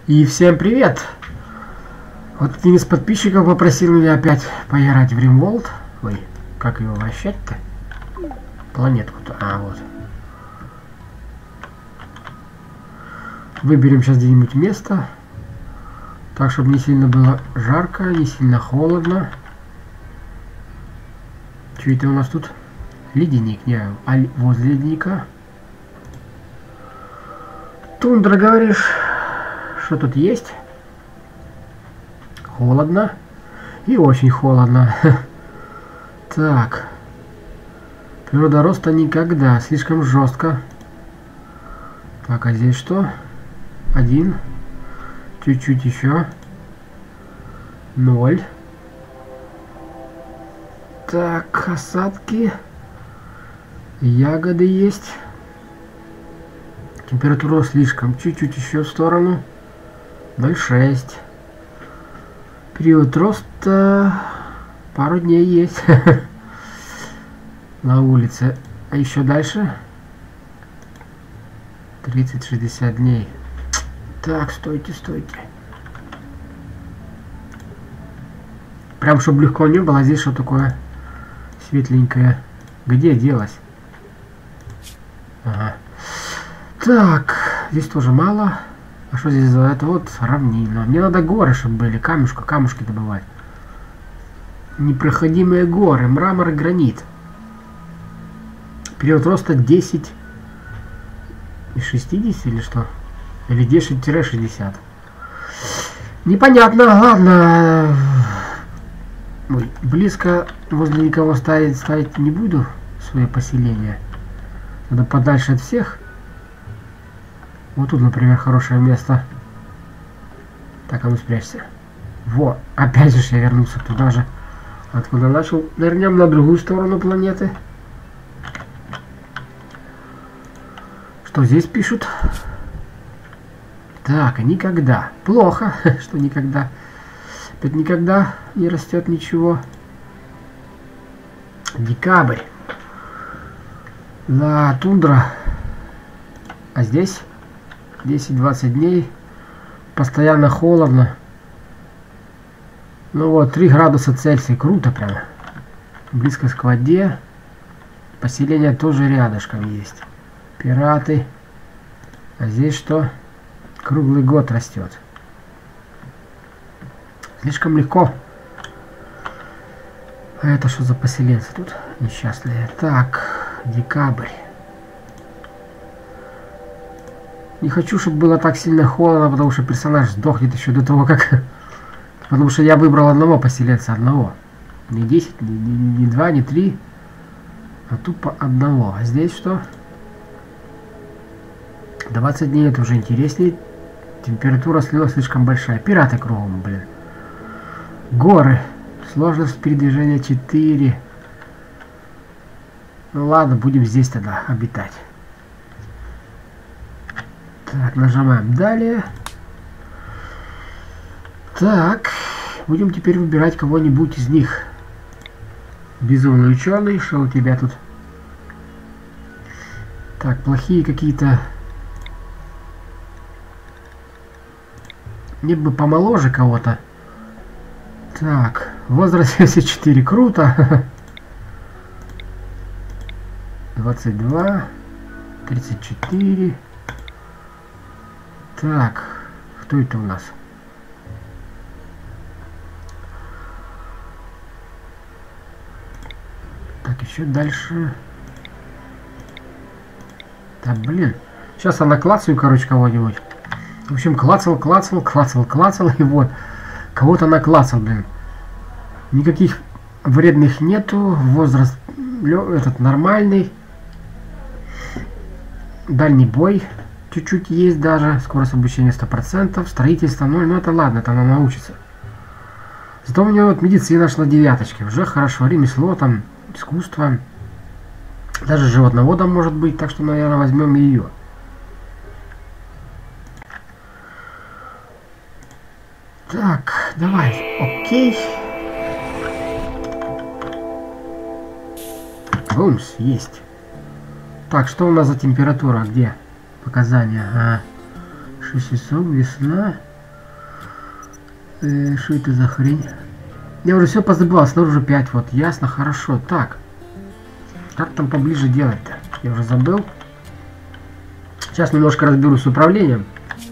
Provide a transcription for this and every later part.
И всем привет! Вот один из подписчиков попросил меня опять поиграть в RimWorld. Ой, как его вращать-то? Планетку-то. А, вот. Выберем сейчас где-нибудь место. Так, чтобы не сильно было жарко, не сильно холодно. Что это у нас тут? Ледник, не, возле ледника. Тундра, говоришь? Что тут есть? Холодно. И очень холодно. Так. Природа роста никогда. Слишком жестко. Так, а здесь что? 1. Чуть-чуть еще. 0. Так, осадки. Ягоды есть. Температура слишком. Чуть-чуть еще в сторону. 0,6. Период роста пару дней есть. На улице. А еще дальше 30-60 дней. Так, стойте. Прям чтобы легко не было. Здесь что такое светленькое? Где делось? Ага. Так, здесь тоже мало. А что здесь за это? Вот равнина. Мне надо горы, чтобы были. Камушки добывать. Непроходимые горы. Мрамор и гранит. Период роста 10 из 60 или что? Или 10-60. Непонятно. Ладно. Ой, близко возле никого ставить не буду свое поселение. Надо подальше от всех. Вот тут, например, хорошее место. Так, а ну спрячься. Во, опять же я вернулся туда же, откуда начал. Вернем на другую сторону планеты. Что здесь пишут? Так, никогда. Плохо, что никогда. Опять никогда не растет ничего. Декабрь. Да, тундра. А здесь 10-20 дней. Постоянно холодно. Ну вот, 3 градуса Цельсия. Круто прямо. Близко к воде. Поселение тоже рядышком есть. Пираты. А здесь что? Круглый год растет. Слишком легко. А это что за поселенцы тут? Несчастные. Так, декабрь. Не хочу, чтобы было так сильно холодно, потому что персонаж сдохнет еще до того, как... Потому что я выбрал одного поселенца, одного. Не 10, не 2, не 3, а тупо одного. А здесь что? 20 дней, это уже интереснее. Температура слива слишком большая. Пираты кругом, блин. Горы. Сложность передвижения 4. Ну ладно, будем здесь тогда обитать. Так, нажимаем далее. Так, будем теперь выбирать кого-нибудь из них. Безумный ученый, что у тебя тут? Так, плохие какие-то. Мне бы помоложе кого-то. Так, возраст 74, круто. 22, 34. Так, кто это у нас? Так, еще дальше. Так, блин. Сейчас я наклацаю, короче, кого-нибудь. В общем, клацал, и вот. Кого-то наклацал, блин. Никаких вредных нету. Возраст этот нормальный. Дальний бой. Чуть-чуть есть даже. Скорость обучения 100%. Строительство 0. Ну это ладно, это она научится. Зато у меня вот медицина шла 9. Уже хорошо. Ремесло там, искусство. Даже животноводом может быть. Так что, наверное, возьмем ее. Так, давай. Окей. Бумс, есть. Так, что у нас за температура? Где? Показания. 6 часов, весна. Что это за хрень? Я уже все позабыл, снаружи 5, вот, ясно, хорошо. Так, как там поближе делать-то? Я уже забыл. Сейчас немножко разберусь с управлением.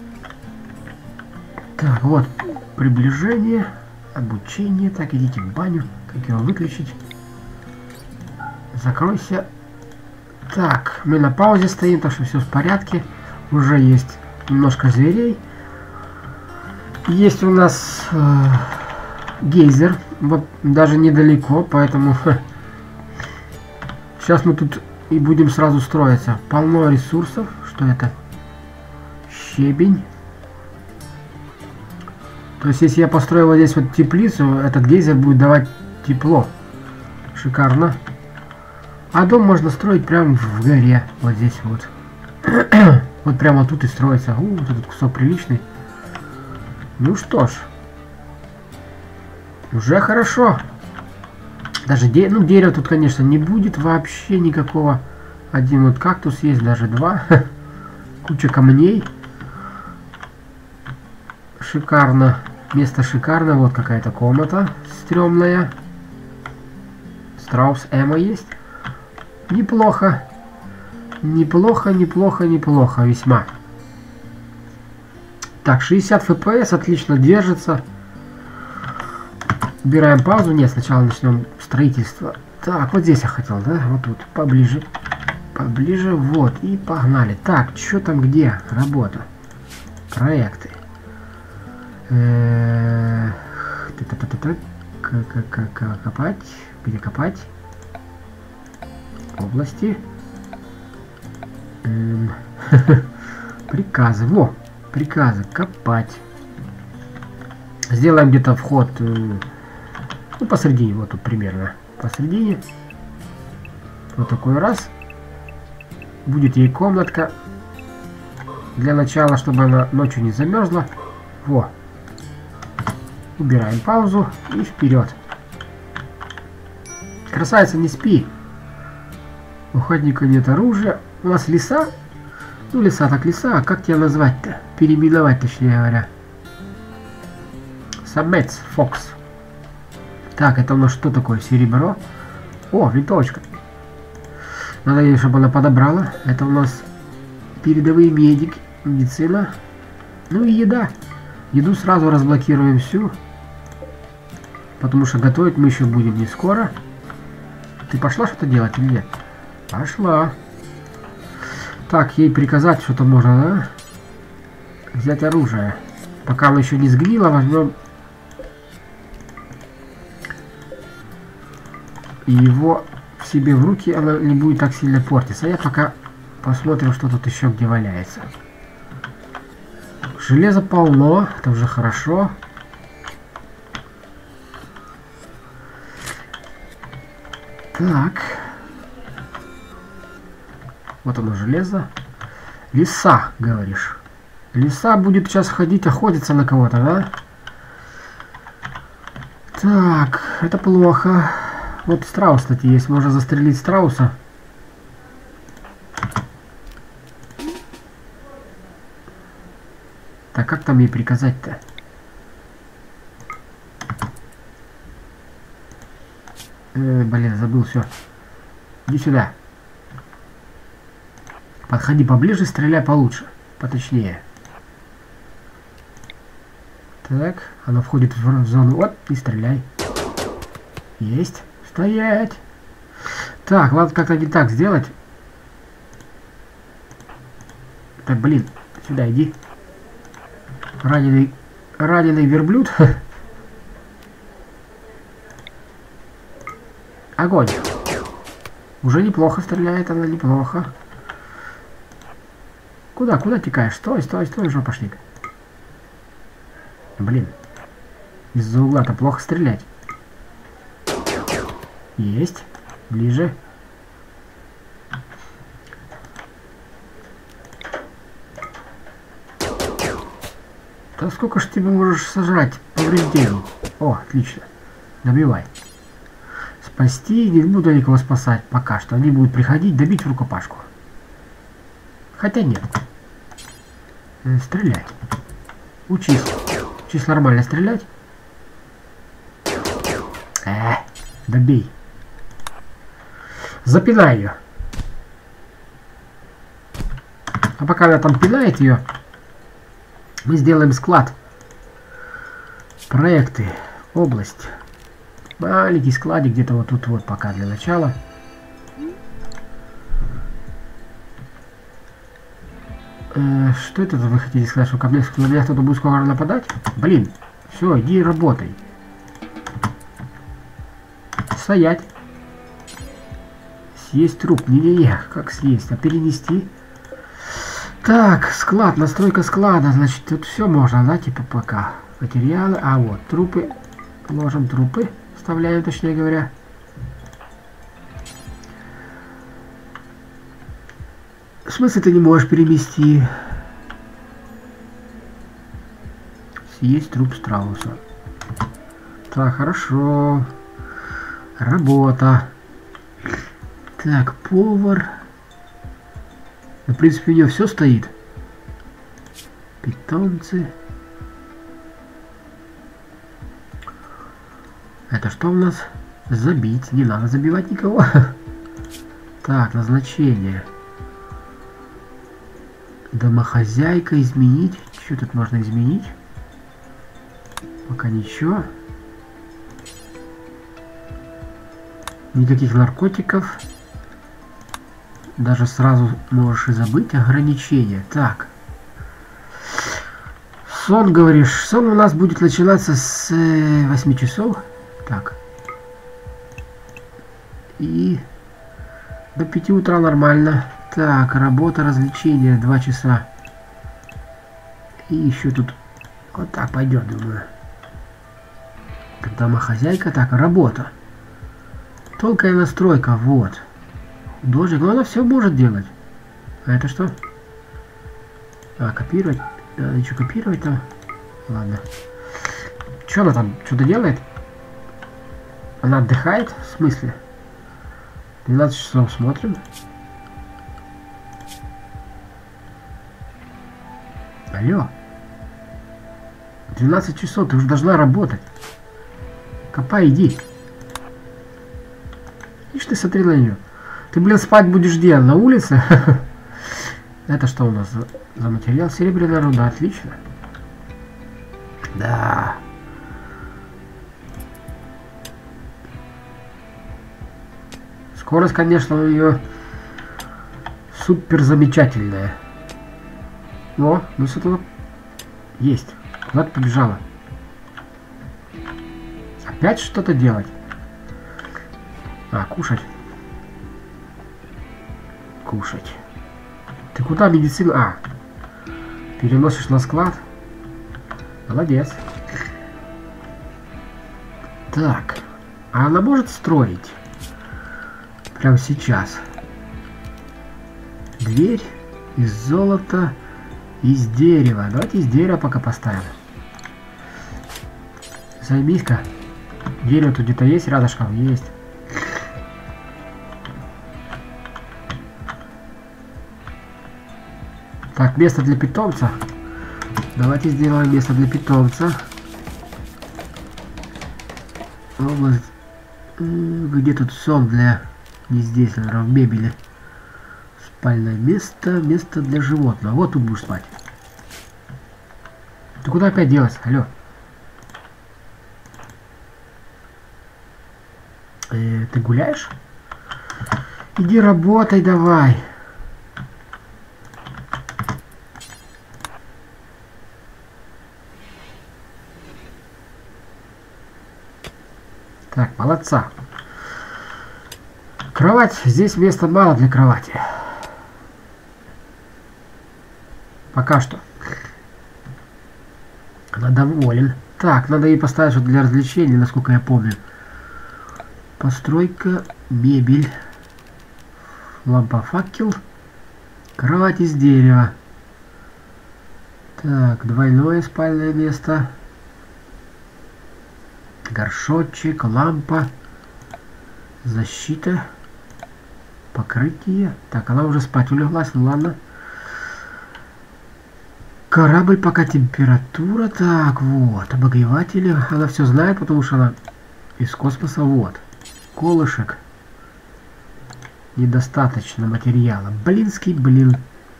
Так, вот, приближение, обучение. Так, идите в баню. Как его выключить? Закройся. Так, мы на паузе стоим, так что все в порядке. Уже есть немножко зверей. Есть у нас гейзер, даже недалеко, поэтому сейчас мы тут и будем сразу строиться. Полно ресурсов. Что это? Щебень. То есть, если я построю вот здесь вот теплицу, этот гейзер будет давать тепло. Шикарно. А дом можно строить прямо в горе. Вот здесь вот. Вот прямо тут и строится. Вот этот кусок приличный. Ну что ж. Уже хорошо. Даже дерева тут, конечно, не будет вообще никакого. Один вот кактус есть, даже два. Куча камней. Шикарно. Место шикарно. Вот какая-то комната стрёмная. Страус Эмо есть. Неплохо. Неплохо, неплохо, неплохо. Весьма. Так, 60 FPS. Отлично держится. Убираем паузу. Нет, сначала начнем строительство. Так, вот здесь я хотел, да? Вот тут. Поближе. Поближе. Вот. И погнали. Так, что там где? Работа. Проекты. Копать. Где копать? Области. Приказы. Во! Приказы. Копать. Сделаем где-то вход. Ну, посередине. Вот тут примерно. Посередине. Вот такой раз. Будет ей комнатка. Для начала, чтобы она ночью не замерзла. Во. Убираем паузу и вперед. Красавица, не спи. У охотника нет оружия. У нас лиса. Ну, лиса так лиса. А как тебя назвать-то? Переименовать, точнее говоря. Самец, Фокс. Так, это у нас что такое? Серебро. О, винтовочка. Надо ей, чтобы она подобрала. Это у нас передовые медики. Медицина. Ну и еда. Еду сразу разблокируем всю. Потому что готовить мы еще будем не скоро. Ты пошла что-то делать или нет? Пошла. Так, ей приказать что-то можно, да? Взять оружие. Пока оно еще не сгнило, возьмем и его в себе в руки, оно не будет так сильно портиться. А я пока посмотрим, что тут еще где валяется. Железо полно, это уже хорошо. Так. Вот оно, железо. Лиса, говоришь. Лиса будет сейчас ходить, охотиться на кого-то, да? Так, это плохо. Вот страус, кстати, есть. Можно застрелить страуса. Так, как там ей приказать-то? Блин, забыл все. Иди сюда. Подходи поближе, стреляй получше. Поточнее. Так, она входит в зону. Вот, и стреляй. Есть. Стоять. Так, ладно, как-то не так сделать. Так, блин, сюда иди. Раненый верблюд. Огонь. Уже неплохо стреляет она, неплохо. Куда текаешь? Стой, жопошник. Блин. Из-за угла-то плохо стрелять. Есть. Ближе. Да сколько ж ты можешь сожрать повреждений? О, отлично. Добивай. Спасти, не буду никого спасать пока что. Они будут приходить, добить в рукопашку. Хотя нет. Стрелять. Учись. Учись нормально стрелять. Добей. Запинай ее. А пока она там пинает ее, мы сделаем склад. Проекты. Область. Маленький складик где-то вот тут вот пока для начала. Что это вы хотите сказать, что ко мне на меня кто-то будет скоро нападать? Блин, все, иди работай. Стоять. Съесть труп. Не-не-не, как съесть? А перенести? Так, склад, настройка склада. Значит, тут все можно, да, типа пока. Материалы, а вот трупы. Ложим трупы. Вставляем, точнее говоря. В смысле ты не можешь перемести? Съесть труп страуса. Так, хорошо. Работа. Так, повар. Ну, в принципе, у нее все стоит. Питомцы. Это что у нас? Забить. Не надо забивать никого. Так, назначение. Домохозяйка изменить. Что тут можно изменить? Пока ничего. Никаких наркотиков. Даже сразу можешь и забыть. Ограничения. Так. Сон, говоришь. Сон у нас будет начинаться с 8 часов. Так. И до 5 утра нормально. Так, работа, развлечения, 2 часа. И еще тут вот так пойдет, думаю. Домохозяйка, так, работа. Тонкая настройка, вот. Художник, но она все может делать. А это что? А, копировать. Надо еще копировать там. Ладно. Что она там? Что-то делает? Она отдыхает? В смысле? 12 часов смотрим. Алло. 12 часов, ты уже должна работать. Копай, иди. Ишь ты, смотри на нее. Ты, блин, спать будешь где? На улице? Это что у нас за материал? Серебряная руда, отлично. Да. Скорость, конечно, у нее супер замечательная. О, ну что-то есть. Куда-то побежала. Опять что-то делать? А, кушать. Кушать. Ты куда медицину? А, переносишь на склад? Молодец. Так. А она может строить? Прямо сейчас. Дверь из золота, из дерева. Давайте из дерева пока поставим. Займись-ка. Дерево тут где-то есть рядышком? Есть. Так, место для питомца. Давайте сделаем место для питомца. Область. Где тут сон для... Не здесь, наверное, в мебели. Спальное место. Место для животного. Вот тут будешь спать. Ты куда опять делась? Алло. Ты гуляешь? Иди работай давай. Так, молодца. Кровать. Здесь места мало для кровати. Пока что. Она доволен. Так, надо ей поставить что-то для развлечений, насколько я помню. Постройка, мебель. Лампа, факел. Кровать из дерева. Так, двойное спальное место. Горшочек, лампа. Защита. Покрытие. Так, она уже спать улеглась, ну ладно. Корабль, пока температура. Так, вот, обогреватели. Она все знает, потому что она Из космоса, вот. Колышек. Недостаточно материала. Блинский блин.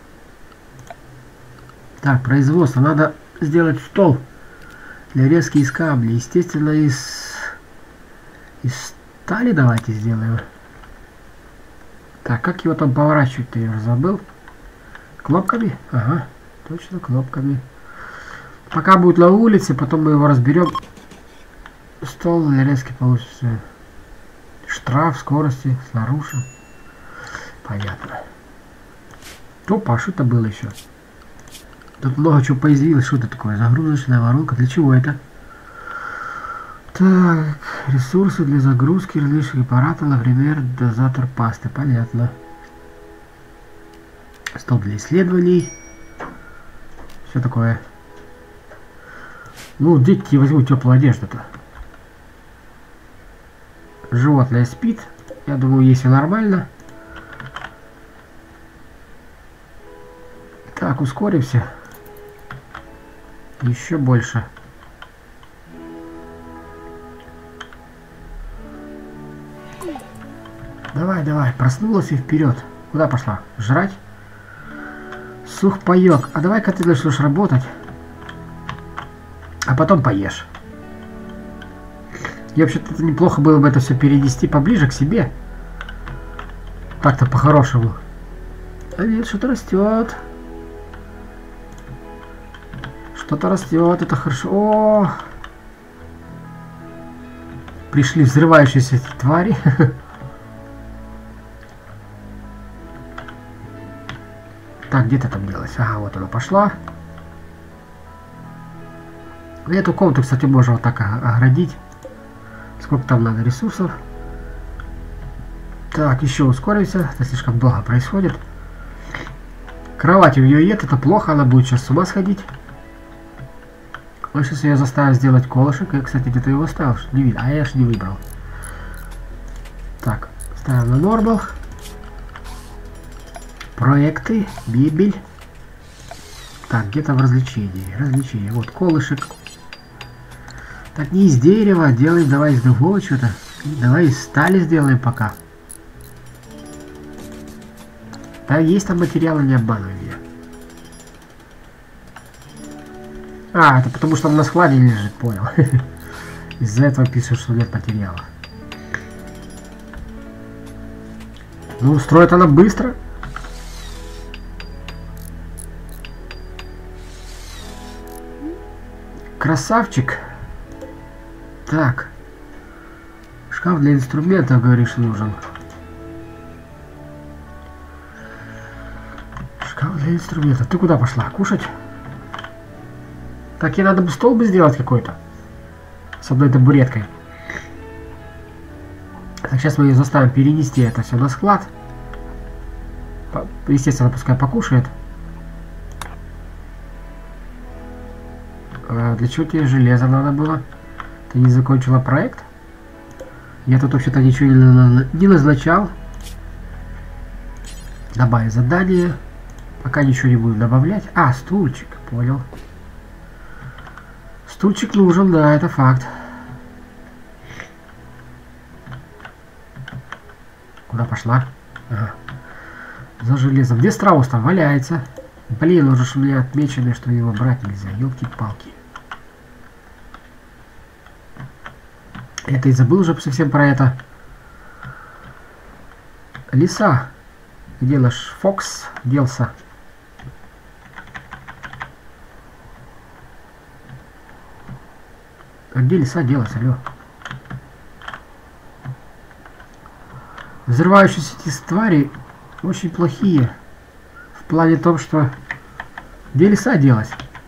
Так, производство. Надо сделать стол для резки из камня. Естественно, из стали давайте сделаем. Так, как его там поворачивать-то, я уже забыл. Кнопками? Ага, точно кнопками. Пока будет на улице, потом мы его разберем. Стол для резки получится. Штраф скорости снаружи. Понятно. Опа, что это было еще? Тут много чего появилось. Что это такое? Загрузочная воронка. Для чего это? Так, ресурсы для загрузки различных аппаратов, например, дозатор пасты. Понятно. Стол для исследований. Что такое? Ну, дети возьму теплую одежду-то. Животное спит. Я думаю, если нормально. Так, ускоримся. Еще больше. Давай, давай, проснулась и вперед. Куда пошла? Жрать? Сухпайок. А давай-ка ты начнешь работать. А потом поешь. И вообще-то неплохо было бы это все перенести поближе к себе. Так-то по-хорошему. А нет, что-то растет. Что-то растет, это хорошо. О! Пришли взрывающиеся твари. Так, где-то там делась. Ага, вот она пошла. Эту комнату, кстати, можно вот так оградить. Сколько там надо ресурсов. Так, еще ускоримся. Это слишком долго происходит. Кровать у нее нет, это плохо. Она будет сейчас с ума сходить. Вот сейчас я заставил сделать колышек. Я, кстати, где-то его ставил. Не видно. А я ж не выбрал. Так, ставим на нормал. Проекты, мебель. Так, где-то в развлечении. Развлечения. Вот колышек. Так, не из дерева, делаем, давай из другого что-то. Давай из стали сделаем пока. Да, есть там материалы, не обманывай меня. А, это потому что он на складе лежит, понял. Из-за этого пишут, что нет материала. Ну, строит она быстро. Красавчик. Так. Шкаф для инструментов, говоришь, нужен. Шкаф для инструментов. Ты куда пошла? Кушать? Так, ей надо бы стол бы сделать какой-то. С одной табуреткой. Так, сейчас мы ее заставим перенести это все на склад. Естественно, пускай покушает. Для чего тебе железо надо было? Ты не закончила проект? Я тут вообще-то ничего не назначал. Добавить задание. Пока ничего не буду добавлять. А, стульчик, понял. Стульчик нужен, да, это факт. Куда пошла? Ага. За железом. Где страус там валяется? Блин, уже ж у меня отмечено, что его брать нельзя. Ёлки-палки. Это и забыл уже совсем про это. Лиса. Где наш Фокс делся? А где лиса делась, алло? Взрывающиеся эти твари очень плохие. В плане том, что... Где лиса делась?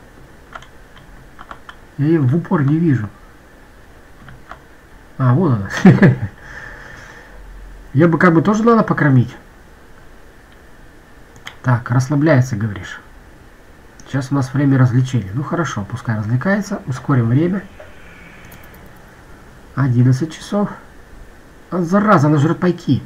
Я ее в упор не вижу. А, вон она. Ее бы как бы тоже надо покормить. Так, расслабляется, говоришь. Сейчас у нас время развлечений. Ну хорошо, пускай развлекается. Ускорим время. 11 часов. А, зараза, она жрет пайки.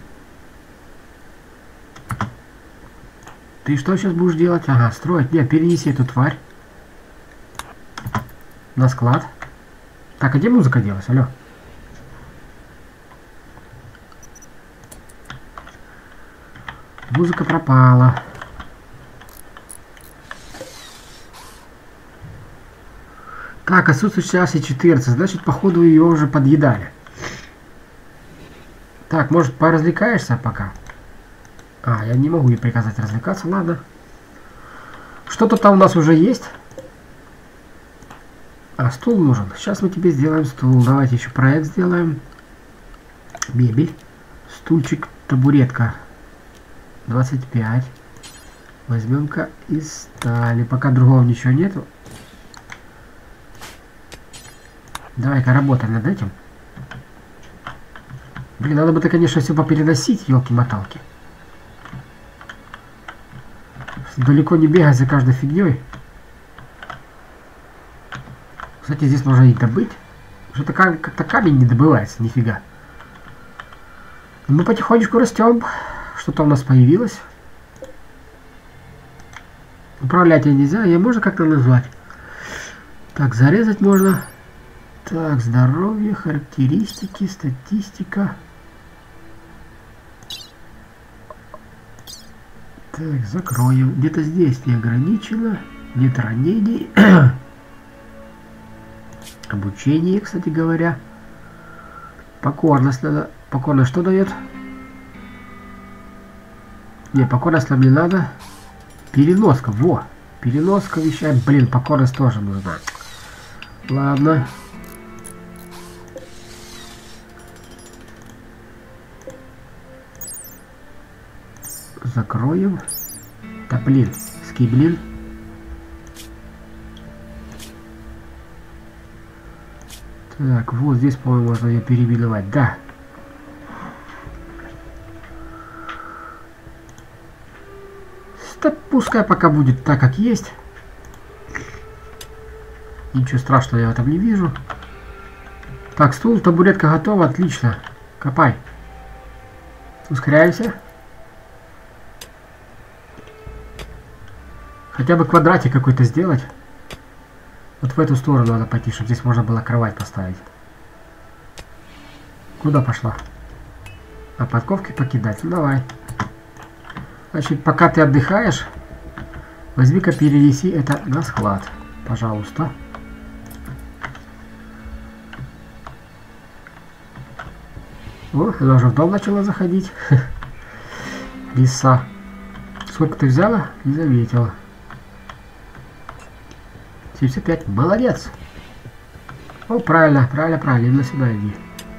Ты что сейчас будешь делать? Ага, строить. Нет, перенеси эту тварь на склад. Так, а где музыка делась? Алло. Музыка пропала. Так, отсутствует час и 14. Значит, походу ее уже подъедали. Так, может, поразвлекаешься пока? А, я не могу ей приказать развлекаться, ладно. Что-то там у нас уже есть. А, стул нужен. Сейчас мы тебе сделаем стул. Давайте еще проект сделаем. Мебель. Стульчик, табуретка. 25. Возьмем-ка из стали. Пока другого ничего нету. Давай-ка работаем над этим. Блин, надо бы-то, конечно, все попереносить, елки-моталки. Далеко не бегать за каждой фигней. Кстати, здесь можно и добыть. Что-то как-то камень не добывается, нифига. Мы потихонечку растем. Что-то у нас появилось. Управлять ее нельзя. Ее можно как-то назвать. Так, зарезать можно. Так, здоровье, характеристики, статистика. Так, закроем. Где-то здесь не ограничено. Нет ранений. Обучение, кстати говоря. Покорность надо. Покорность что дает? Не, покорность нам не надо. Переноска, во. Переноска вещай. Блин, покорность тоже нужна. Ладно. Закроем. Да блин, скиблин. Так, вот здесь, по-моему, можно ее переименовать. Да. Да пускай пока будет так, как есть. Ничего страшного я в этом не вижу. Так, стул, табуретка готова, отлично. Копай. Ускоряемся. Хотя бы квадратик какой-то сделать. Вот в эту сторону надо пойти, чтобы здесь можно было кровать поставить. Куда пошла? А подковки покидать? Ну давай. Значит, пока ты отдыхаешь, возьми-ка перенеси это на склад. Пожалуйста. О, она уже в дом начала заходить. Лиса. Сколько ты взяла? Не заметила. 75. Молодец. О, правильно, правильно, правильно. Именно сюда иди.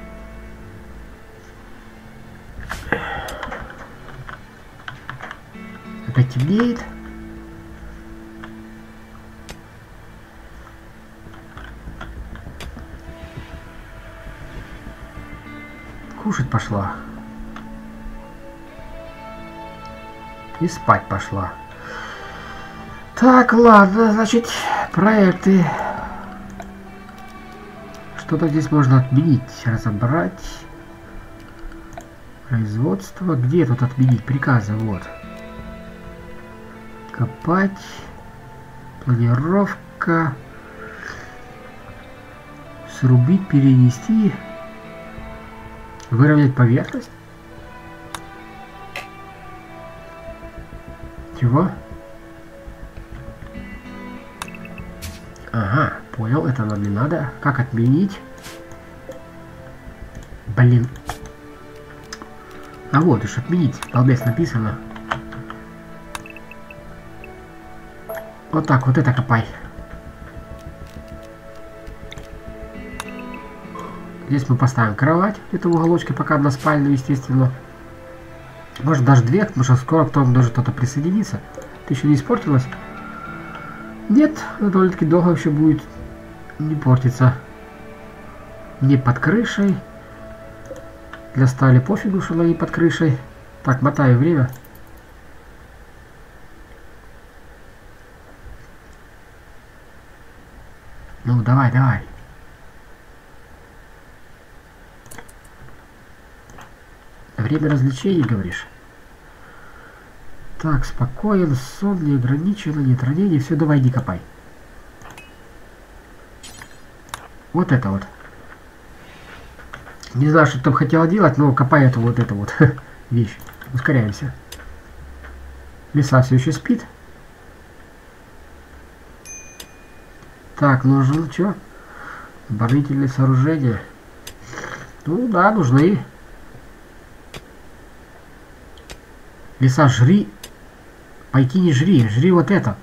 Опять темнеет. Кушать пошла. И спать пошла. Так, ладно, значит, проекты. Что-то здесь можно отменить, разобрать. Производство. Где тут отменить приказы? Вот. Копать. Планировка. Срубить, перенести. Выровнять поверхность. Чего? Ага, понял, это нам не надо. Как отменить? Блин. А вот уж отменить. Балбес написано. Вот так, вот это копай. Здесь мы поставим кровать. Это в уголочке, пока односпальную, естественно. Может даже две, потому что скоро к тому должен кто-то присоединиться. Ты еще не испортилась? Нет, довольно-таки долго еще будет не портиться. Не под крышей. Для стали пофигу, что она не под крышей. Так, мотаю время. Ну, давай, давай. Время развлечений, говоришь? Так, спокоен, сон, не ограничено, нет ранений. Все, давай, иди копай. Вот это вот. Не знаю, что ты там хотела делать, но копай эту вот вещь. Ускоряемся. Лиса все еще спит. Так, нужно что? Оборонительные сооружения. Ну да, нужны. Лиса, жри. Пойти не жри, жри вот это.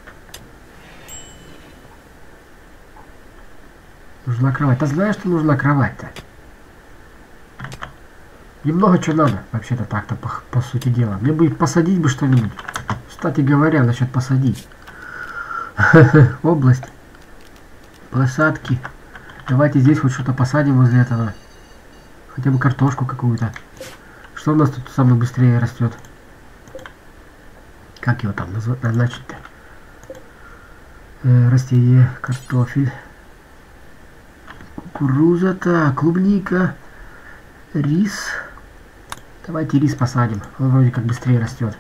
Нужна кровать. Ты знаешь, что нужна кровать-то? Немного чего надо, вообще-то так-то, по сути дела. Мне бы посадить бы что-нибудь. Кстати говоря, насчет посадить. Область. Посадки. Давайте здесь хоть что-то посадим возле этого. Хотя бы картошку какую-то. Что у нас тут самое быстрее растет? Как его там назначить-то? Растение, картофель. Кукуруза, так, клубника. Рис. Давайте рис посадим. Он вроде как быстрее растет.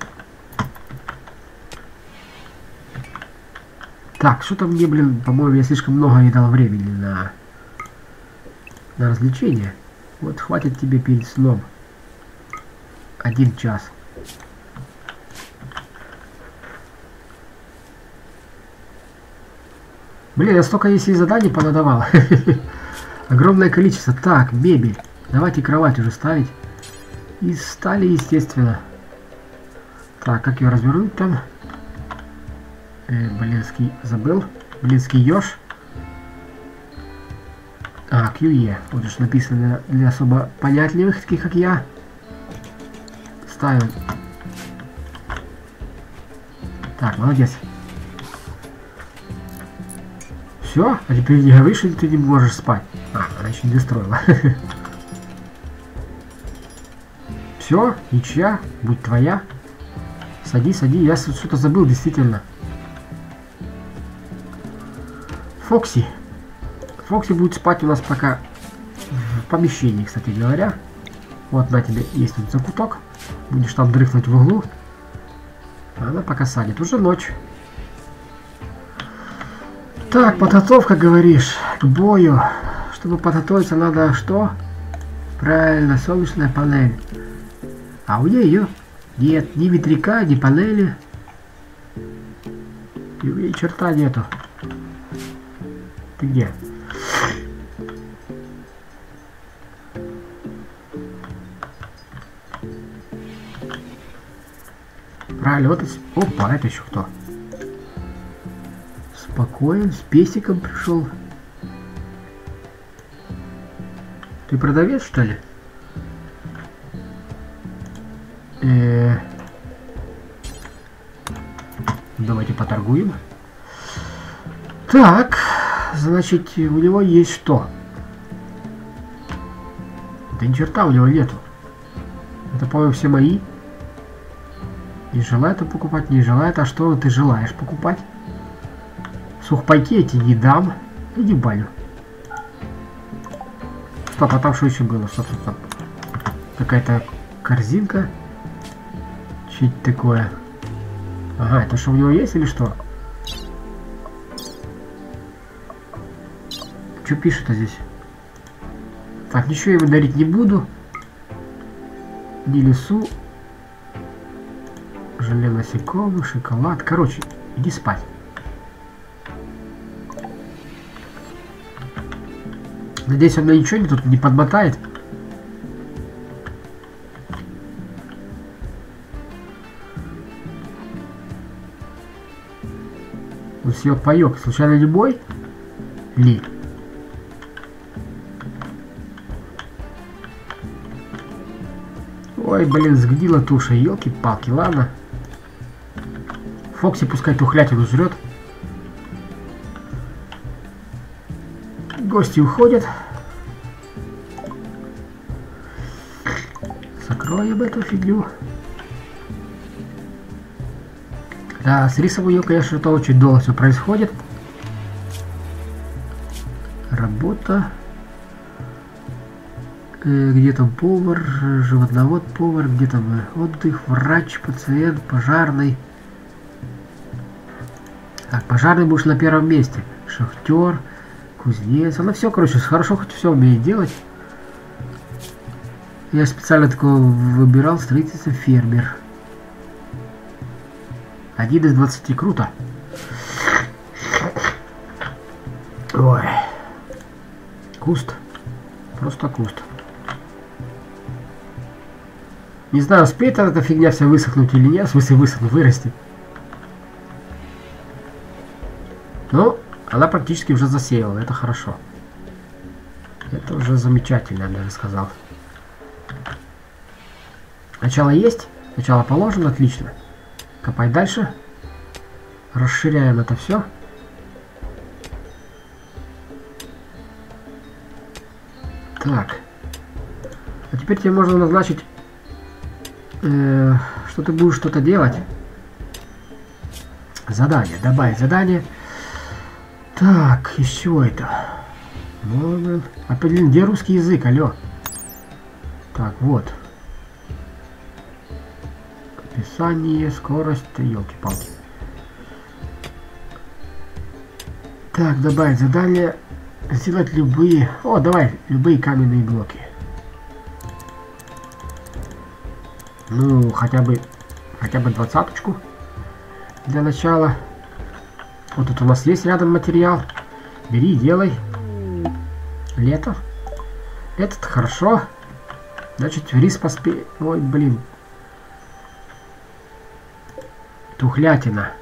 Так, что-то мне, блин, по-моему, я слишком много не дал времени на развлечения. Вот хватит тебе перед сном. 1 час. Блин, я столько есть заданий понадавал. Огромное количество. Так, мебель. Давайте кровать уже ставить. Из стали, естественно. Так, как ее развернуть там? Блинский забыл. Блинский еж. А, QE. Вот уж написано для особо понятливых, таких как я. Ставим. Так, молодец. Все? А теперь не говоришь, что ты не можешь спать. А, она еще не достроила. Все, ничья, будь твоя. Сади, сади. Я что-то забыл, действительно. Фокси. Фокси будет спать у нас пока в помещении, кстати говоря. Вот на тебе есть тут закуток. Будешь там дрыхнуть в углу. А она пока садит. Уже ночь. Так, подготовка, говоришь, к бою. Чтобы подготовиться, надо что? Правильно, солнечная панель. А у нее нет ни ветряка, ни панели. И у нее черта нету. Ты где? Правильно, вот это... Опа, это еще кто? Спокоен, с песиком пришел. Ты продавец, что ли? Давайте поторгуем. Так, значит, у него есть что? Да ни черта у него нету. Это, по-моему, все мои. Не желает он покупать, не желает. А что ты желаешь покупать? Сухпайки эти не дам. Иди в баню. Стоп, а там что еще было? Стоп, стоп, стоп. Какая-то корзинка. Что это такое? Ага, это что у него есть или что? Что пишет-то здесь? Так, ничего ему дарить не буду. Ни лесу. Желе насекомых, шоколад. Короче, иди спать. Надеюсь, он ничего тут не подмотает. Вот съел паёк. Случайно не бой? Ли. Ой, блин, сгнила туша. Елки-палки, ладно. Фокси пускай тухлятину жрет. Гости уходят. Закроем эту фигню. Да, с рисом у нее, конечно, это очень долго все происходит. Работа. Где там повар, животновод, повар, где там отдых, врач, пациент, пожарный. Так, пожарный будешь на первом месте. Шахтер, кузнец. Она все, короче, хорошо хоть все умеет делать. Я специально такого выбирал, строительство, фермер. 1 из 20. Круто. Ой. Куст. Просто куст. Не знаю, успеет эта фигня вся высохнуть или нет. В смысле высохнуть, вырасти. Ну, она практически уже засеяла. Это хорошо. Это уже замечательно, я даже сказал. Начало есть. Начало положено. Отлично. Копай дальше. Расширяем это все. Так. А теперь тебе можно назначить, что ты будешь что-то делать. Задание. Добавить задание. Так, из чего это? Определен, где русский язык, алло. Так, вот. Описание, скорость, елки-палки. Так, добавить задание. Сделать любые... О, давай, любые каменные блоки. Ну, хотя бы 20-очку для начала. Вот тут у нас есть рядом материал. Бери, делай. Лето. Лето-то хорошо. Значит, в рис поспе... Ой, блин. Тухлятина.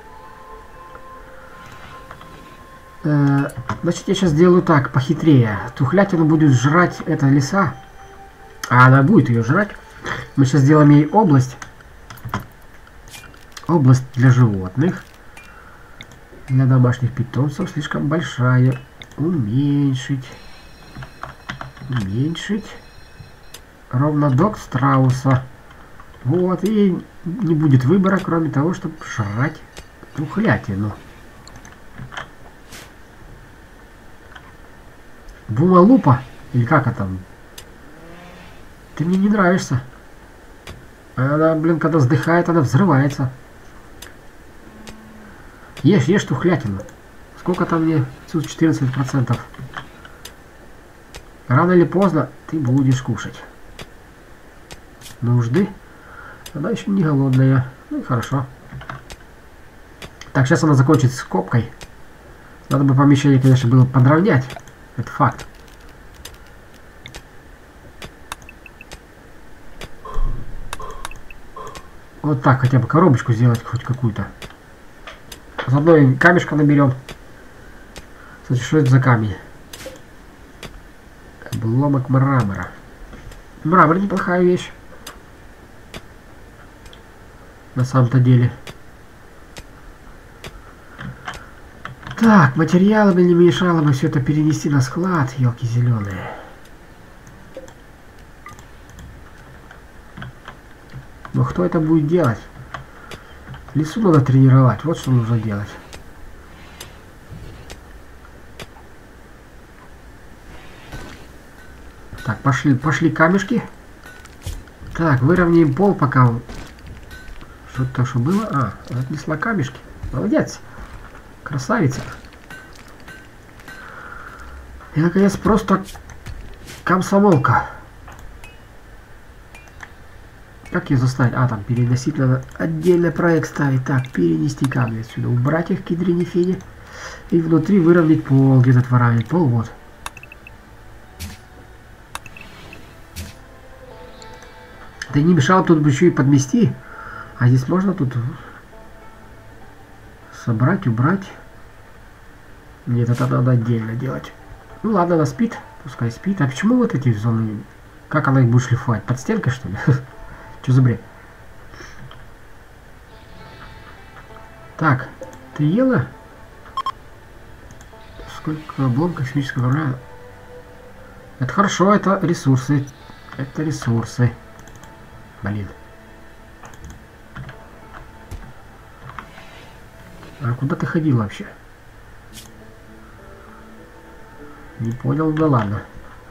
Значит, я сейчас сделаю так, похитрее. Тухлятину будет жрать эта лиса. А она будет ее жрать. Мы сейчас сделаем ей область. Область для животных. Для домашних питомцев слишком большая. Уменьшить. Уменьшить. Ровно до страуса. Вот, и не будет выбора, кроме того, чтобы жрать тухлятину. Бумалупа? Или как это там? Ты мне не нравишься. Она, блин, когда вздыхает, она взрывается. Ешь, ешь тухлятину. Сколько там мне? Тут 14%. Рано или поздно ты будешь кушать. Нужды? Она еще не голодная. Ну и хорошо. Так, сейчас она закончит с копкой. Надо бы помещение, конечно, было подровнять. Это факт. Вот так хотя бы коробочку сделать хоть какую-то. Заодно и камешка наберем. Кстати, что это за камень? Обломок мрамора. Мрамор неплохая вещь. На самом-то деле. Так, материалы бы не мешало бы все это перенести на склад, елки зеленые. Но кто это будет делать? Лесу надо тренировать, вот что нужно делать. Так, пошли камешки. Так, выровняем пол пока. Что-то, что было? А, отнесла камешки. Молодец. Красавица. И, наконец, просто комсомолка. Как ее заставить? А, там переносить надо. Отдельный проект ставить. Так, перенести камни отсюда. Убрать их к ядрине фене. И внутри выровнять пол. Где-то выровнять пол. Вот. Да не мешало тут бы еще и подмести. А здесь можно тут собрать, убрать. Нет, это надо отдельно делать. Ну ладно, она спит. Пускай спит. А почему вот эти зоны... Как она их будет шлифовать? Под стенкой, что ли? Что за бред? Так, ты ела? Сколько обломков космического корабля? Это хорошо, это ресурсы. Это ресурсы. Блин. А куда ты ходил вообще? Не понял, да ладно.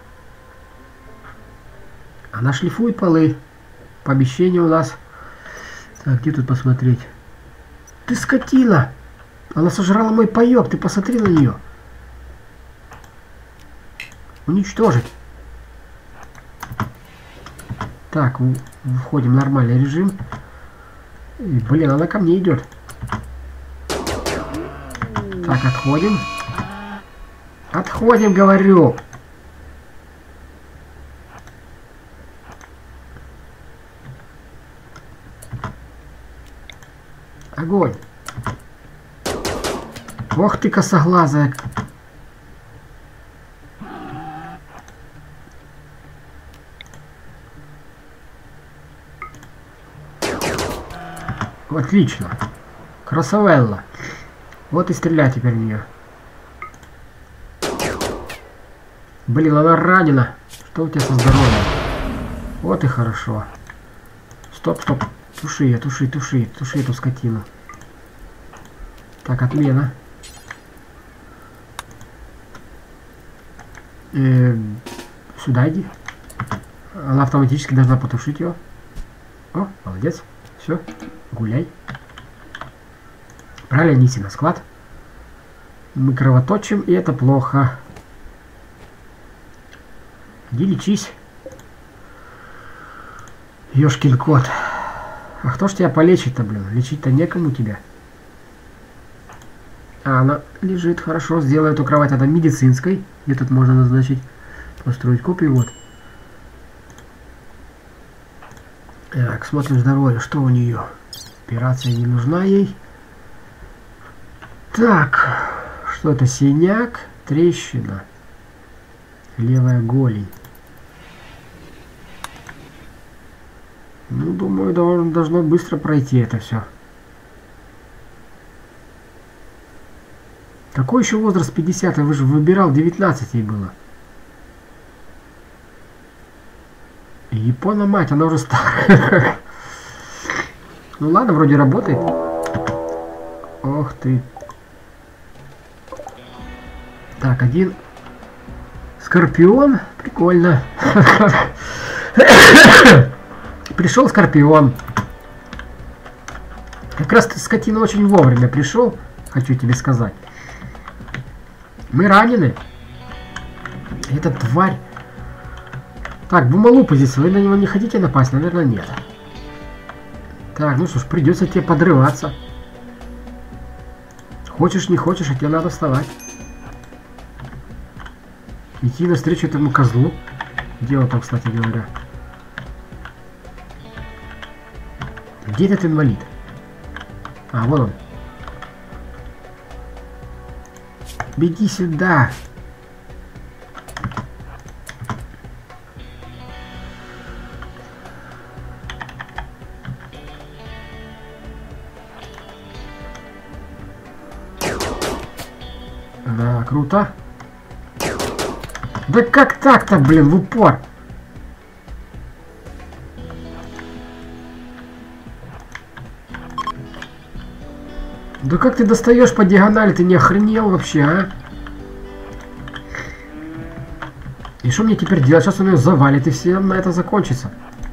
Она шлифует полы. Помещение у нас. Так, где тут посмотреть? Ты скотина! Она сожрала мой паёк, ты посмотри на нее. Уничтожить. Так, входим в нормальный режим. И, блин, она ко мне идет. Так, отходим. Отходим, говорю. Огонь. Ох ты, косоглазая. Отлично. Красавелла. Вот и стреляй теперь в нее. Блин, она ранена. Что у тебя со здоровьем? Вот и хорошо. Стоп, стоп. Туши ее, туши эту скотину. Так, отмена. Сюда иди. Она автоматически должна потушить его. О, молодец. Все, гуляй. Правильно, неси на склад. Мы кровоточим, и это плохо. Иди лечись. Ёшкин кот. А кто ж тебя полечит-то, блин? Лечить-то некому тебя. А она лежит, хорошо. Сделаю эту кровать, она медицинской. Где тут можно назначить? Построить копию, вот. Так, смотрим здоровье. Что у нее? Операция не нужна ей. Так, что это? Синяк, трещина. Левая голень. Ну, думаю, должно быстро пройти это все. Какой еще возраст 50? Вы же выбирал, 19 ей было. Япона мать, она уже старая. Ну ладно, вроде работает. Ох ты. Так, один скорпион. Прикольно. Пришел скорпион. Как раз скотина очень вовремя пришел, хочу тебе сказать. Мы ранены. Эта тварь. Так, Бумалупа здесь. Вы на него не хотите напасть? Наверное, нет. Так, ну что ж, придется тебе подрываться. Хочешь, не хочешь, а тебе надо вставать. Идти навстречу этому козлу. Где он там, кстати говоря? Где этот инвалид? А, вон он. Беги сюда. Да, круто. Да как так-то, блин, в упор? Да как ты достаешь по диагонали? Ты не охренел вообще, а? И что мне теперь делать? Сейчас он ее завалит, и все на это закончится.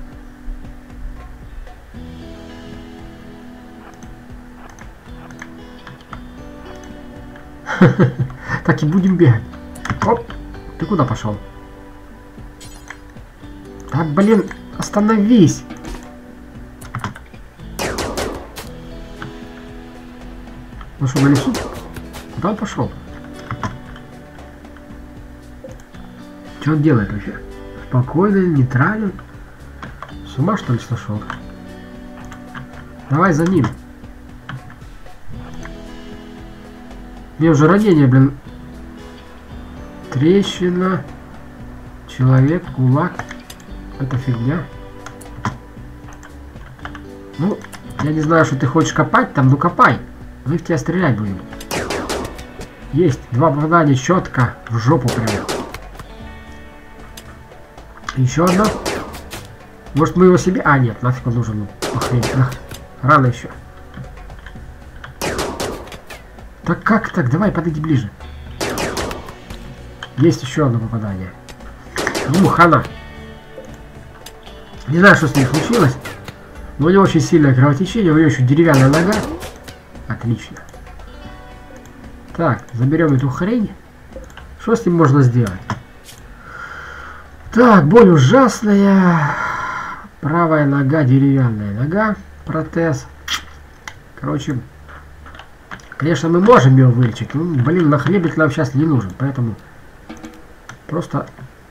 Так и будем бегать. Оп, ты куда пошел? Да, блин, остановись. Ну что, на лесу? Куда он пошел? Что он делает вообще? Спокойный, нейтрален. С ума что ли сошел? Давай за ним. Мне уже ранение, блин. Трещина. Человек, кулак. Это фигня. Ну, я не знаю, что ты хочешь копать там, ну копай. Мы в тебя стрелять будем. Есть. 2 попадания четко в жопу прямо. Еще одно. Может мы его себе... А, нет, нафиг он нужен. Ну, охренеть. Рано еще. Так как так? Давай, подойди ближе. Есть еще одно попадание. Ну, хана. Не знаю, что с ней случилось. Но у него очень сильное кровотечение. У нее еще деревянная нога. Отлично. Так, заберем эту хрень. Что с ним можно сделать? Так, боль ужасная. Правая нога, деревянная нога. Протез. Короче, Конечно, мы можем его вылечить. Ну, блин, на хлебик нам сейчас не нужен. Поэтому просто...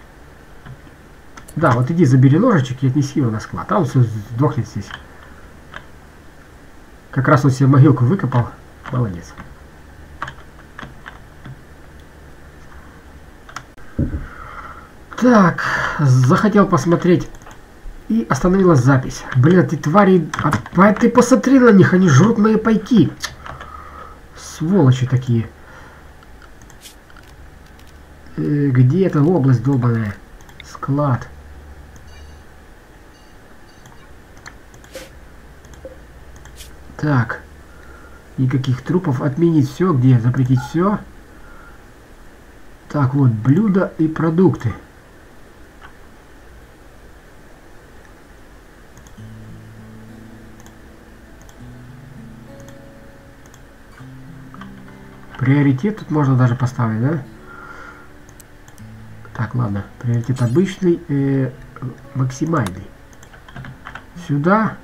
Да, вот иди забери ножичек и отнеси его на склад. А он все сдохнет здесь. Как раз он себе могилку выкопал. Молодец. Так, захотел посмотреть. И остановилась запись. Блин, эти твари... ты посмотри на них, они жрут мои пайки. Сволочи такие. Где эта область долбаная? Склад. Так. Никаких трупов. Отменить все. Где? Запретить все. Так, вот. Блюда и продукты. Приоритет тут можно даже поставить, да? Так, ладно. Приоритет обычный, максимальный. Сюда.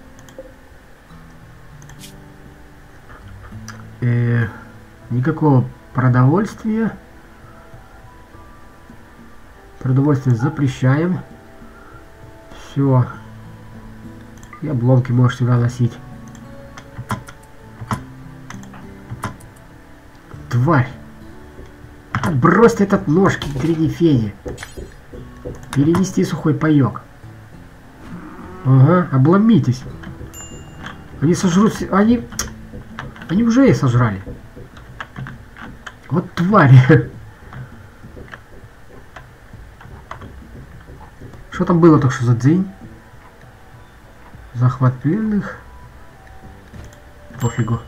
Никакого продовольствия. Продовольствие запрещаем. Все. И обломки можешь сюда носить. Тварь! Брось этот нож к Феде. Перенести сухой паёк. Ага, обломитесь. Они сожрут... Они уже и сожрали. Вот твари. Что там было только что за день? Захват пленных. Пофигу.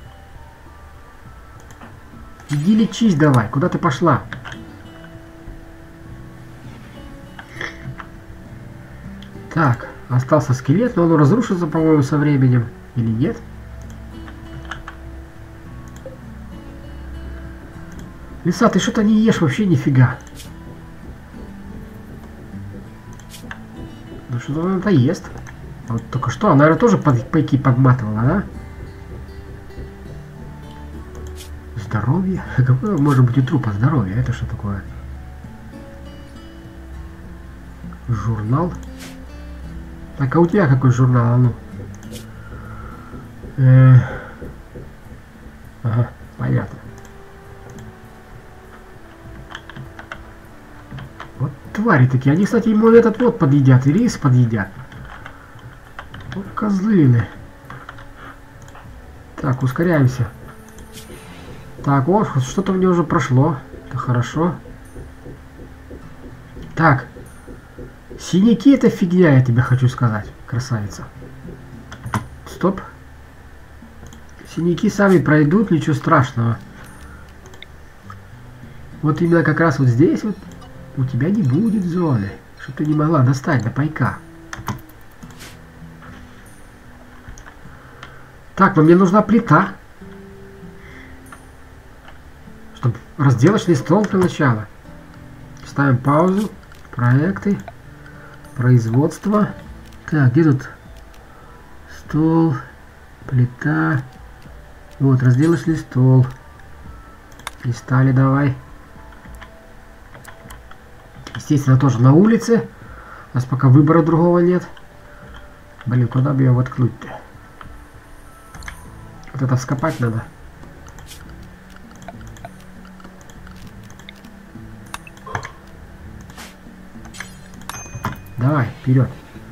Иди лечись давай. Куда ты пошла? Так, остался скелет, но он разрушится, по-моему, со временем. Или нет? Лиса, ты что-то не ешь вообще нифига. Ну что-то она-то ест. А вот только что, она, наверное, тоже пайки подматывала, да? Здоровье? Какое может быть у трупа здоровье? Это что такое? Журнал? Так, а у тебя какой журнал? А ну. Ага, понятно. Вот твари такие. Они, кстати, ему этот вот подъедят. И рис подъедят. Вот козлины. Так, ускоряемся. Так, вот, что-то мне уже прошло. Это хорошо. Так. Синяки это фигня, я тебе хочу сказать, красавица. Стоп. Синяки сами пройдут, ничего страшного. Вот именно как раз вот здесь вот у тебя не будет зоны, чтобы ты не могла достать до пайка. Так, но мне нужна плита. Чтобы разделочный стол для начала. Ставим паузу. Проекты. Производство. Так, где тут? Стол. Плита. Вот, разделочный стол. Листали давай. Естественно, тоже на улице. У нас пока выбора другого нет. Блин, куда бы ее воткнуть-то? Вот это вскопать надо. Давай, вперед.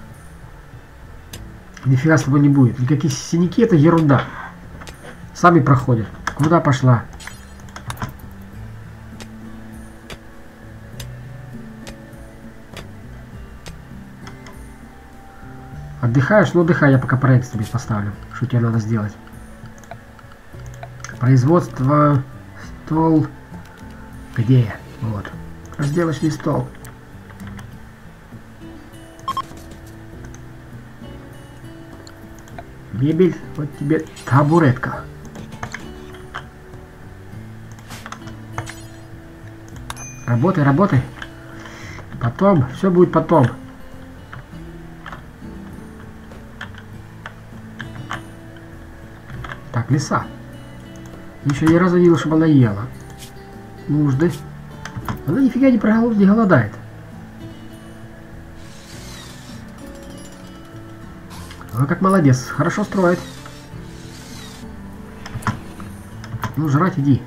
Нифига с тобой не будет. Никакие синяки, это ерунда. Сами проходят. Куда пошла? Отдыхаешь? Ну отдыхай, я пока проект тебе поставлю. Что тебе надо сделать? Производство. Стол. Где я? Вот. Разделочный стол. Мебель. Вот тебе табуретка. Работай, работай. Потом. Все будет потом. Так, леса. Еще ни разу не видел, чтобы она ела. Нужды. Она нифига не голодает. Она как молодец. Хорошо строит. Ну, жрать иди.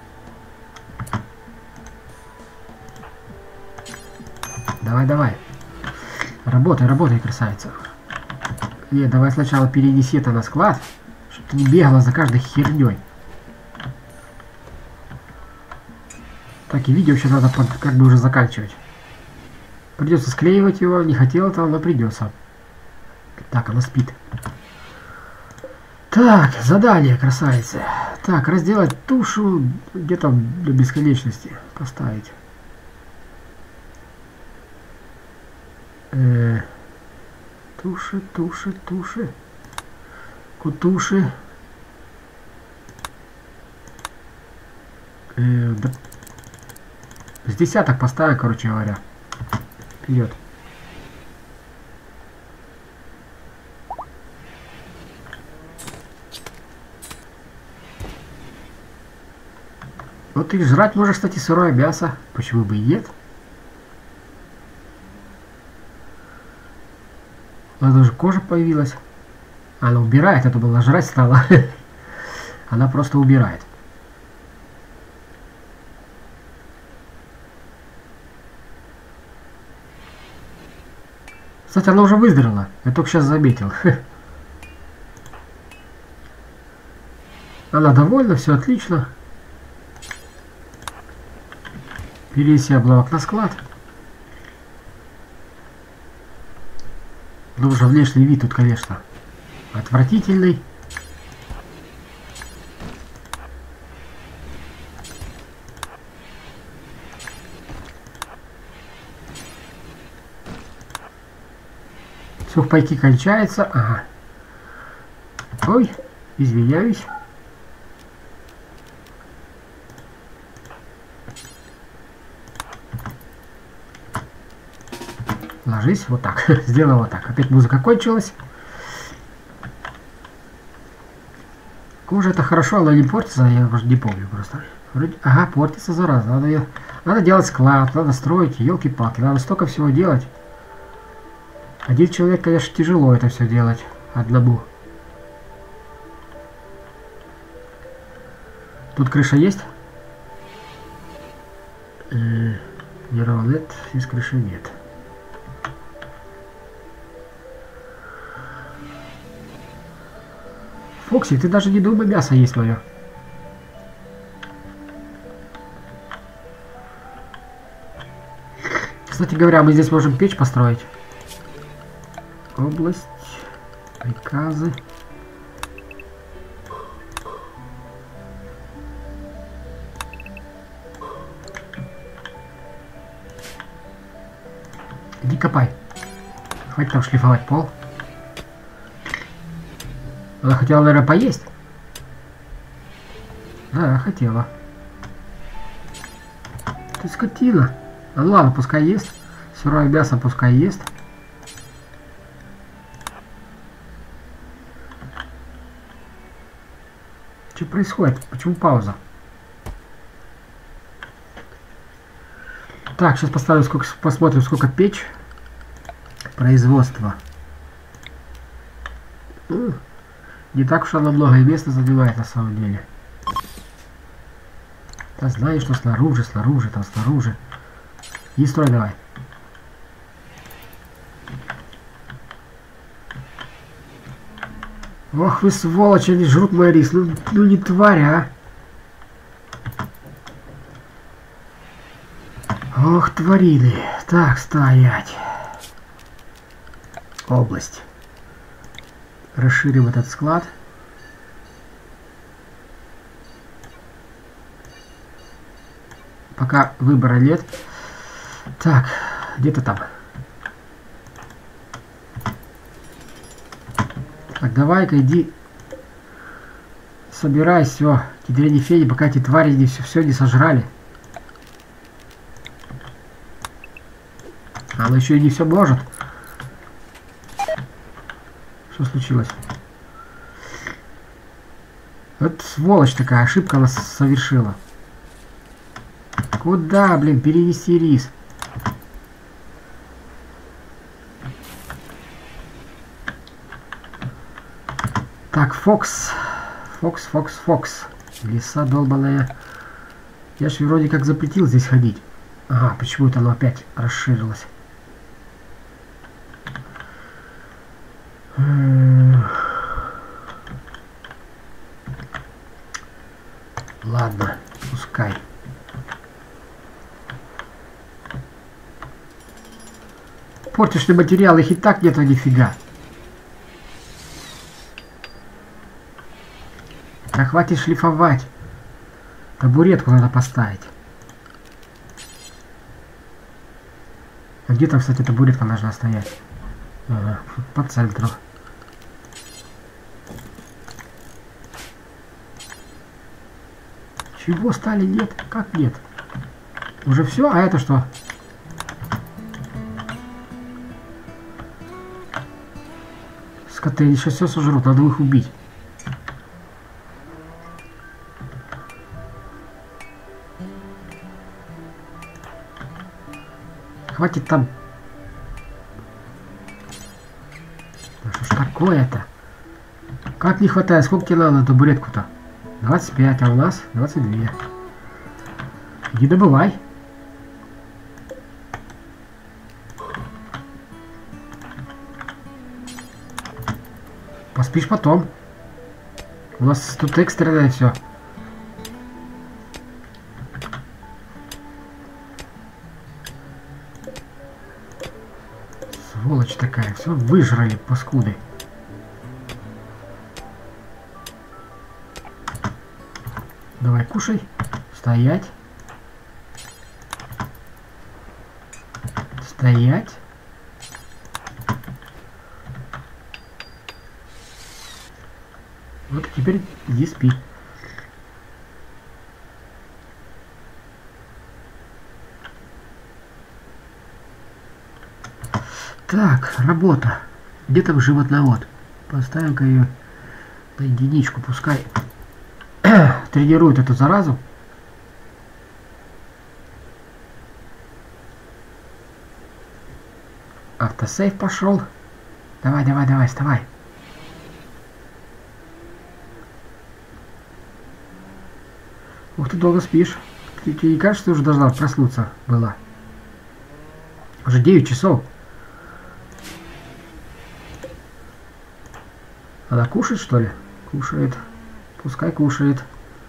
Давай, давай. Работай, работай, красавица. Нет, давай сначала перенеси это на склад, чтобы ты не бегала за каждой херней. Так, и видео еще надо как бы уже заканчивать. Придется склеивать его, не хотел этого, но придется. Так, она спит. Так, задание, красавица. Так, разделать тушу где-то до бесконечности. Поставить. Туши, туши, туши. Кутуши. Да. С десяток поставим, короче говоря. Вперед. Вот ты жрать можешь, кстати, сырое мясо. Почему бы и нет? Она даже кожа появилась. Она убирает, это было жрать стала. Она просто убирает. Кстати, она уже выздоровела. Я только сейчас заметил. Она довольна, все отлично. Перенеси облавок на склад. Ну уже внешний вид тут, конечно, отвратительный. Сухпайки кончается. Ага. Ой, извиняюсь. Ложись, вот так. Сделала вот так. Опять музыка кончилась. Кожа это хорошо, она не портится, я уже не помню просто. Вроде, ага, портится, зараза. Надо делать склад, надо строить, елки-палки, надо столько всего делать. Один человек, конечно, тяжело это все делать одному. Тут крыша есть? Нет, здесь крыши нет. Фокси, ты даже не думай мясо есть мое. Кстати говоря, мы здесь можем печь построить. Область. Приказы. Иди копай. Хватит там шлифовать пол. Она хотела, наверное, поесть. Да, хотела. Ты скотина. Ну ладно, пускай ест. Сырое мясо пускай ест. Что происходит? Почему пауза? Так, сейчас поставлю, посмотрим, сколько печь. Производство. Не так уж она много места занимает на самом деле. Да знаешь, что снаружи, там снаружи. И строй давай. Ох вы сволочи, они жрут мой рис. Ну не тварь, а. Ох, тварины. Так, стоять. Область. Расширим этот склад. Пока выбора нет. Так, где-то там. Так, давай-ка иди. Собирай все. Теперь феи, пока эти твари не все не сожрали. Она еще и не все может. Что случилось? Вот сволочь такая, ошибка она совершила. Куда, блин, перевести рис? Так, Фокс. Фокс. Лиса долбаная. Я же вроде как запретил здесь ходить. Ага, почему-то оно опять расширилось. Ладно, пускай. Портишь ли материал, их и так нету нифига. Да хватит шлифовать. Табуретку надо поставить. А где там, кстати, табуретка должна стоять? Ага, по центру. Чего стали? Нет? Как нет? Уже все? А это что? Скоты, они сейчас все сожрут, надо их убить. Хватит там. Да что ж такое-то? Как не хватает? Сколько тебе надо на табуретку-то? 25, а у нас 22. Иди добывай. Поспишь потом. У нас тут экстренное все. Сволочь такая, все выжрали, паскуды. Давай, кушай. Стоять. Стоять. Вот теперь иди спи. Так, работа. Где там животновод? Поставим-ка ее на единичку, пускай тренирует эту заразу. Автосейв пошел. Давай, вставай. Ух, ты долго спишь. Тебе не кажется, что уже должна проснуться была? Уже 9 часов. Она кушает, что ли? Кушает. Пускай кушает.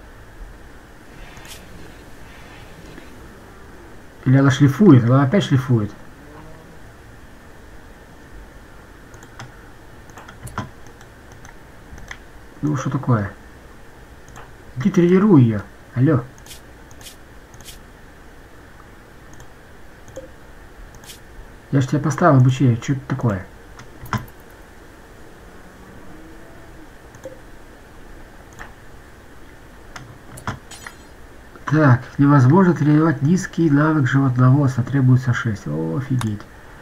Или она шлифует? Она опять шлифует. Ну, что такое? Иди тренируй ее. Алло. Я же тебя поставил обучение. Что это такое? Так, невозможно тренировать низкий навык животноводства. Требуется 6. О, офигеть.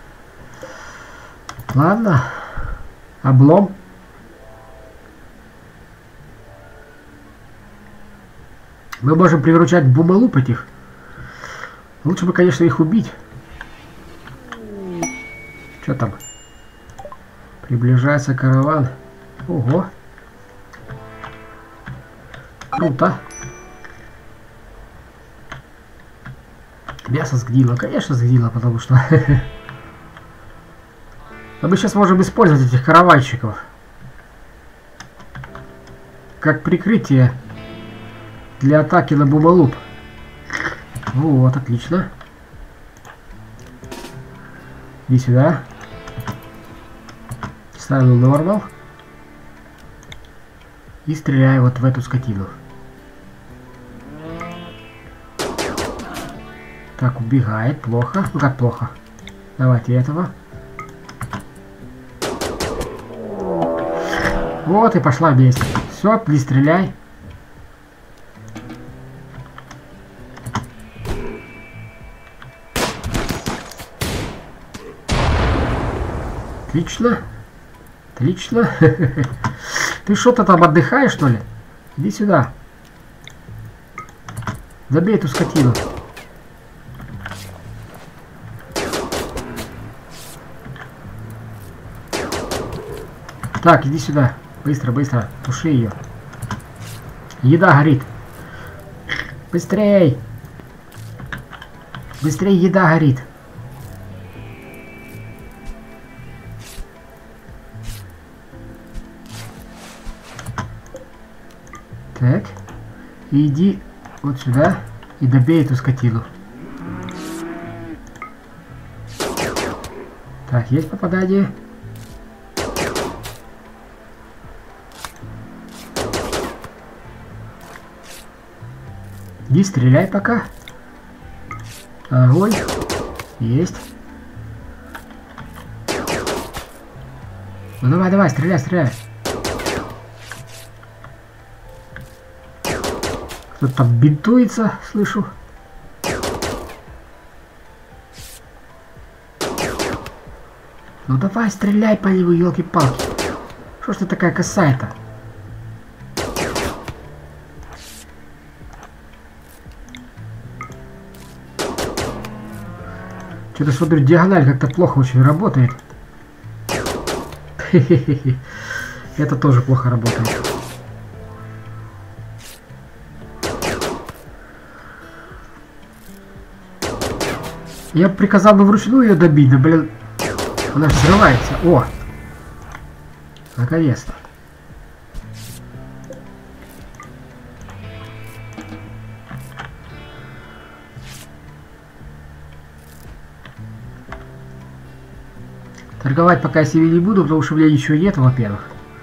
Ладно. Облом. Мы можем приручать бумалуп этих. Лучше бы, конечно, их убить. Что там? Приближается караван. Ого. Круто. Мясо сгнило. Конечно, сгнило, потому что... Но мы сейчас можем использовать этих караванщиков. Как прикрытие для атаки на бумалуп. Вот, отлично. Иди сюда. Ставлю нормал. И стреляю вот в эту скотину. Так, убегает. Плохо. Ну как плохо? Давайте этого. Вот и пошла месть. Все, не стреляй. Отлично. Отлично. Ты что-то там отдыхаешь, что ли? Иди сюда. Забей эту скотину. Так, иди сюда. Быстро, быстро. Туши ее. Еда горит. Быстрей. Быстрей, еда горит. Так. И иди вот сюда и добей эту скотину. Так, есть попадание. Иди, стреляй пока. Огонь. Есть. Ну давай, давай, стреляй, стреляй. Кто-то там бинтуется, слышу. Ну давай, стреляй по нему, елки-палки. Что ж ты такая косая-то? Что-то смотрю, диагональ как-то плохо очень работает. Это тоже плохо работает. Я приказал бы вручную ее добить, да блин, она же взрывается. О! Наконец-то. Торговать пока я себе не буду, потому что у меня ничего нет, во-первых.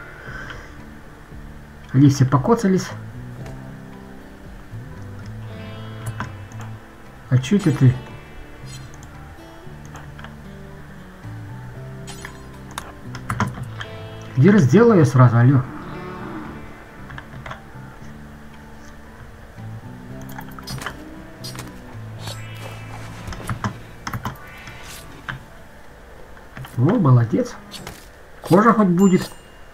Они все покоцались. А чё это ты? Где разделал ее сразу, алё? О, молодец. Кожа хоть будет.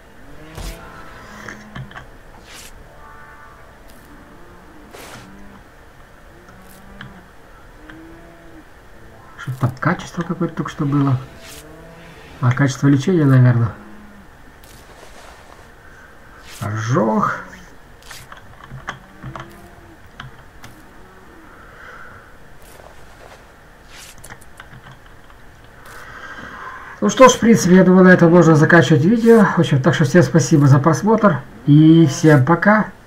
Что-то там качество какое-то только что было. А, качество лечения, наверное. Ожог. Ну что ж, в принципе, я думаю, на этом можно заканчивать видео. В общем, так что всем спасибо за просмотр. И всем пока.